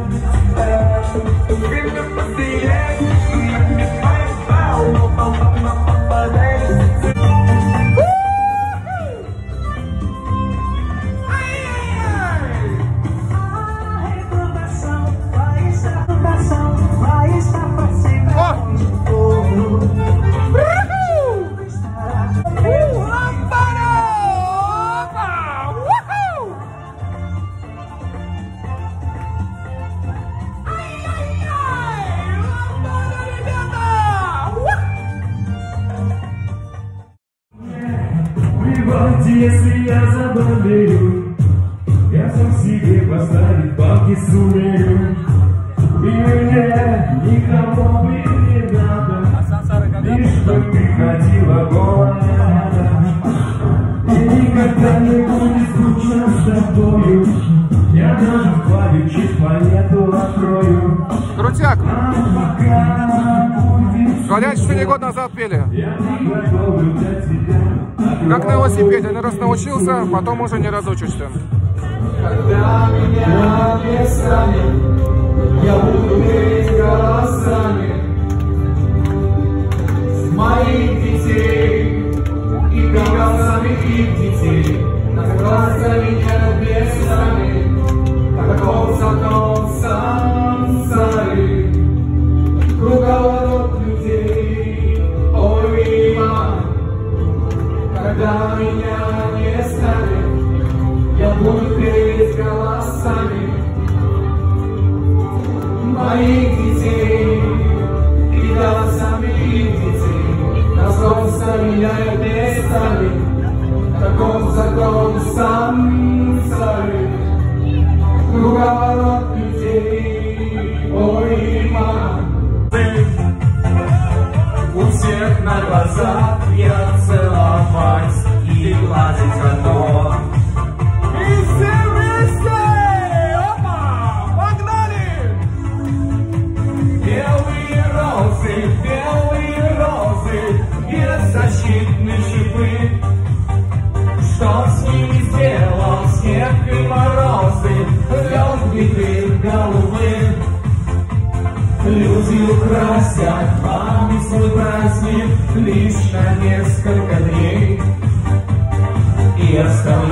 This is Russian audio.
Если я заболею, я сам себе поставить палки сумею. И мне никого бы не надо, лишь бы приходила голая. И никогда не будет скучно с тобою. Я даже плавючись планету открою. Крутяк! Голяч 4 года назад пели. Как на велосипеде, один раз научился, потом уже не разучишься. Когда меня не станет, я буду петь голосами моих детей и голосами их детей. Назваться меня небесами, каков закон сансары, круговорот людей. Ой, мама, когда меня не станет, я буду петь голосами моих детей и голосами их детей. Назваться меня небесами, таков закон сансары, круговорот людей. Ой, мама, у всех на глазах я целовать и гладить одно. И все вместе! Опа! Погнали! Белые розы, беззащитные шипы. Что с ними сделал снег и морозы, лед битых голубых? Люди украсят вами свой праздник лишь на несколько дней и оставят